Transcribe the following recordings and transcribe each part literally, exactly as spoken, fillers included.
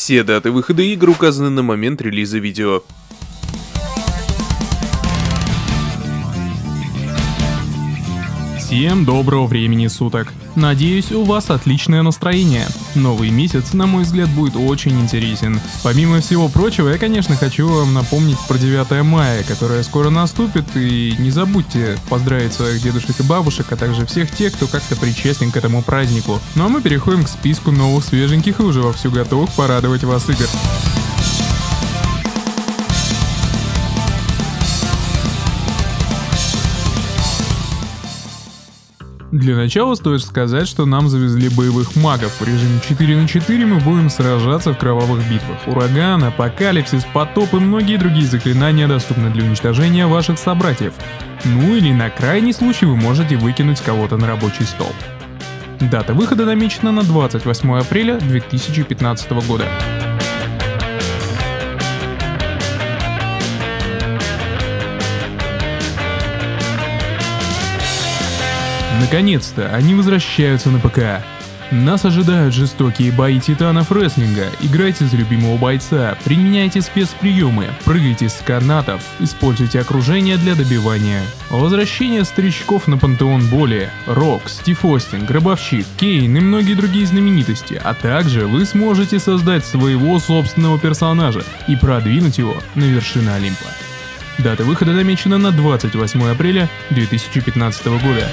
Все даты выхода игр указаны на момент релиза видео. Всем доброго времени суток. Надеюсь, у вас отличное настроение. Новый месяц, на мой взгляд, будет очень интересен. Помимо всего прочего, я, конечно, хочу вам напомнить про девятое мая, которое скоро наступит, и не забудьте поздравить своих дедушек и бабушек, а также всех тех, кто как-то причастен к этому празднику. Ну а мы переходим к списку новых, свеженьких и уже вовсю готовых порадовать вас игр. Для начала стоит сказать, что нам завезли боевых магов. В режиме четыре на четыре мы будем сражаться в кровавых битвах. Ураган, апокалипсис, потоп и многие другие заклинания доступны для уничтожения ваших собратьев. Ну или на крайний случай вы можете выкинуть кого-то на рабочий стол. Дата выхода намечена на двадцать восьмое апреля две тысячи пятнадцатого года. Наконец-то они возвращаются на ПК. Нас ожидают жестокие бои титанов рестлинга. Играйте за любимого бойца, применяйте спецприемы, прыгайте с канатов, используйте окружение для добивания. Возвращение старичков на пантеон боли. Рок, Стив Остин, Гробовщик, Кейн и многие другие знаменитости. А также вы сможете создать своего собственного персонажа и продвинуть его на вершины Олимпа. Дата выхода намечена на двадцать восьмое апреля две тысячи пятнадцатого года.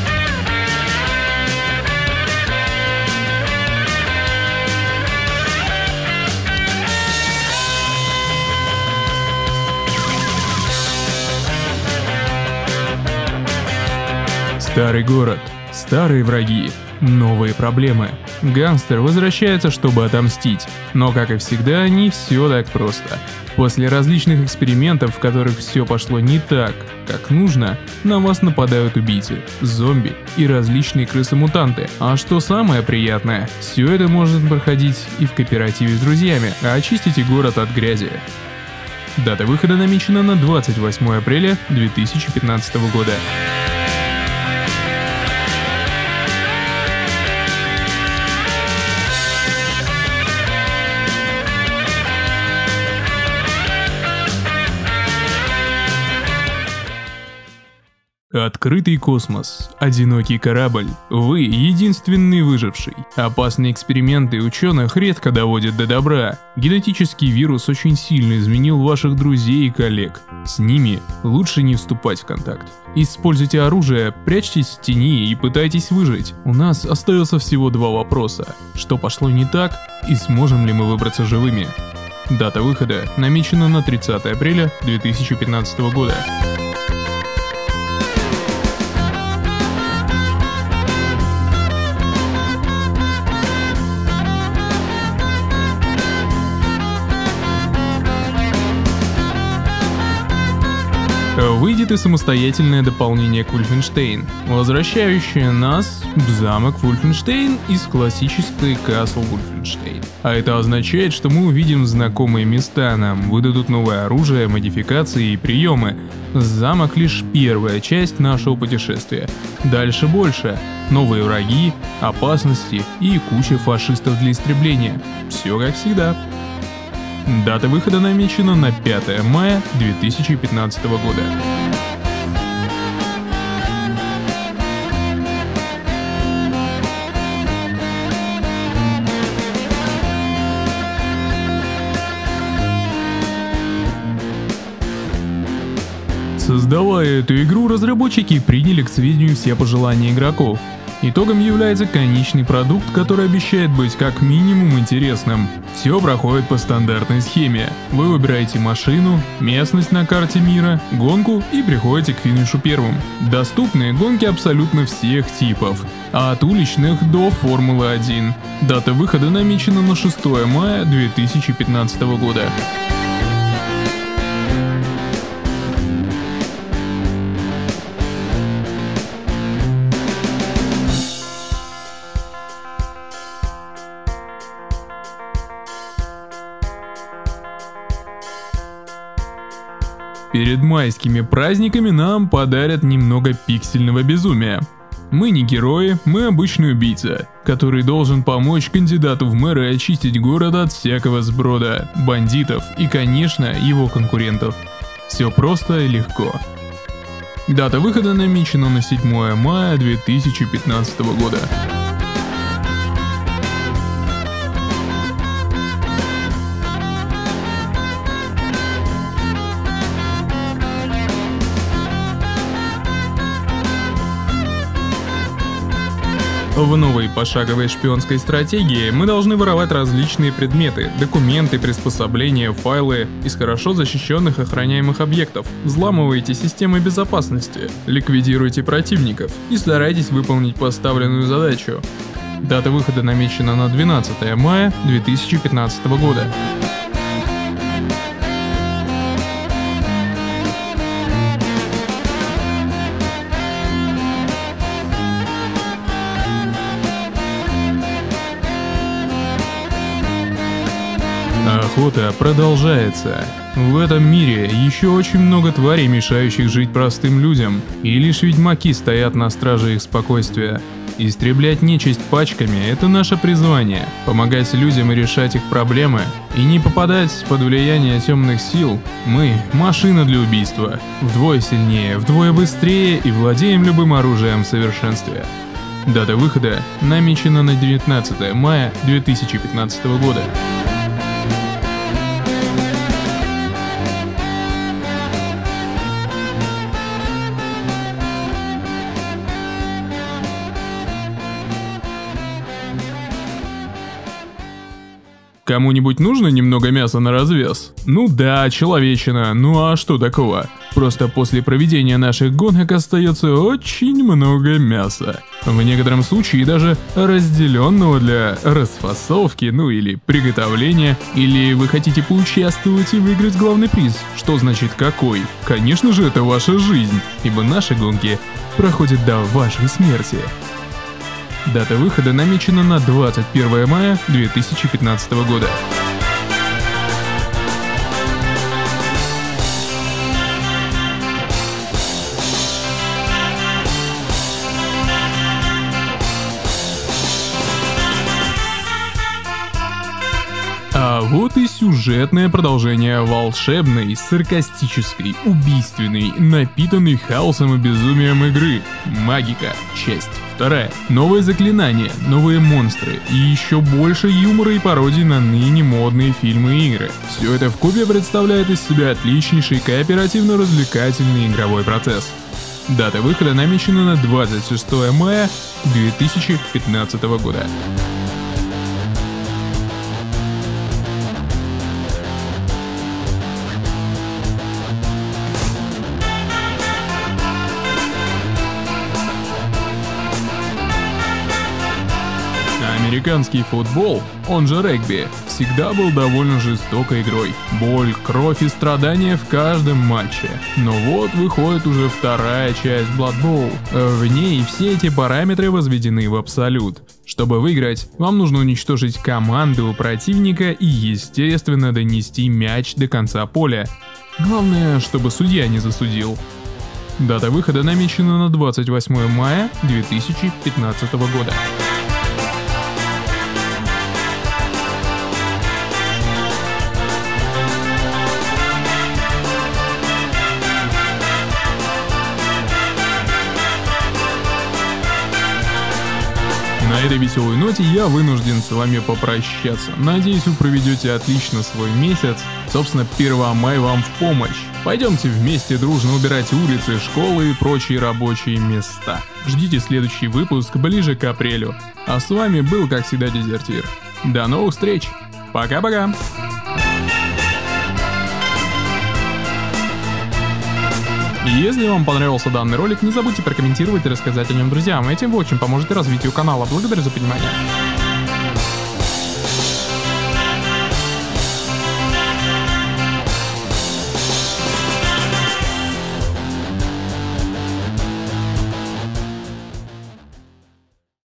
Старый город, старые враги, новые проблемы. Гангстер возвращается, чтобы отомстить, но, как и всегда, не все так просто. После различных экспериментов, в которых все пошло не так, как нужно, на вас нападают убийцы, зомби и различные крысы-мутанты. А что самое приятное, все это можно проходить и в кооперативе с друзьями, а очистите город от грязи. Дата выхода намечена на двадцать восьмое апреля две тысячи пятнадцатого года. Открытый космос, одинокий корабль, вы единственный выживший. Опасные эксперименты ученых редко доводят до добра. Генетический вирус очень сильно изменил ваших друзей и коллег. С ними лучше не вступать в контакт. Используйте оружие, прячьтесь в тени и пытайтесь выжить. У нас остается всего два вопроса. Что пошло не так и сможем ли мы выбраться живыми? Дата выхода намечена на тридцатое апреля две тысячи пятнадцатого года. Выйдет и самостоятельное дополнение к Wolfenstein, возвращающее нас в замок Wolfenstein из классической Castle Wolfenstein. А это означает, что мы увидим знакомые места, нам выдадут новое оружие, модификации и приемы. Замок лишь первая часть нашего путешествия. Дальше больше. Новые враги, опасности и куча фашистов для истребления. Все как всегда. Дата выхода намечена на пятое мая две тысячи пятнадцатого года. Создавая эту игру, разработчики приняли к сведению все пожелания игроков. Итогом является конечный продукт, который обещает быть как минимум интересным. Все проходит по стандартной схеме. Вы выбираете машину, местность на карте мира, гонку и приходите к финишу первым. Доступны гонки абсолютно всех типов, от уличных до Формулы один. Дата выхода намечена на шестое мая две тысячи пятнадцатого года. Перед майскими праздниками нам подарят немного пиксельного безумия. Мы не герои, мы обычный убийца, который должен помочь кандидату в мэры очистить город от всякого сброда, бандитов и, конечно, его конкурентов. Все просто и легко. Дата выхода намечена на седьмое мая две тысячи пятнадцатого года. В новой пошаговой шпионской стратегии мы должны воровать различные предметы, документы, приспособления, файлы из хорошо защищенных охраняемых объектов. Взламывайте системы безопасности, ликвидируйте противников и старайтесь выполнить поставленную задачу. Дата выхода намечена на двенадцатое мая две тысячи пятнадцатого года. Охота продолжается. В этом мире еще очень много тварей, мешающих жить простым людям, и лишь ведьмаки стоят на страже их спокойствия. Истреблять нечисть пачками – это наше призвание. Помогать людям и решать их проблемы, и не попадать под влияние темных сил. Мы – машина для убийства. Вдвое сильнее, вдвое быстрее и владеем любым оружием в совершенстве. Дата выхода намечена на девятнадцатое мая две тысячи пятнадцатого года. Кому-нибудь нужно немного мяса на развес? Ну да, человечина, ну а что такого? Просто после проведения наших гонок остается очень много мяса. В некотором случае даже разделенного для расфасовки, ну или приготовления. Или вы хотите поучаствовать и выиграть главный приз? Что значит какой? Конечно же, это ваша жизнь, ибо наши гонки проходят до вашей смерти. Дата выхода намечена на двадцать первое мая две тысячи пятнадцатого года. А вот и сюжетное продолжение волшебной, саркастической, убийственной, напитанной хаосом и безумием игры «Магика», часть вторая. Новое заклинание, новые монстры и еще больше юмора и пародий на ныне модные фильмы и игры. Все это вкупе представляет из себя отличнейший кооперативно-развлекательный игровой процесс. Дата выхода намечена на двадцать шестое мая две тысячи пятнадцатого года. Американский футбол, он же регби, всегда был довольно жестокой игрой. Боль, кровь и страдания в каждом матче. Но вот выходит уже вторая часть Blood Bowl. В ней все эти параметры возведены в абсолют. Чтобы выиграть, вам нужно уничтожить команду противника и, естественно, донести мяч до конца поля. Главное, чтобы судья не засудил. Дата выхода намечена на двадцать восьмое мая две тысячи пятнадцатого года. На этой веселой ноте я вынужден с вами попрощаться. Надеюсь, вы проведете отлично свой месяц. Собственно, первое мая вам в помощь. Пойдемте вместе дружно убирать улицы, школы и прочие рабочие места. Ждите следующий выпуск ближе к апрелю. А с вами был, как всегда, Дезертир. До новых встреч. Пока-пока. Если вам понравился данный ролик, не забудьте прокомментировать и рассказать о нем друзьям. Этим вы очень поможете развитию канала. Благодарю за внимание.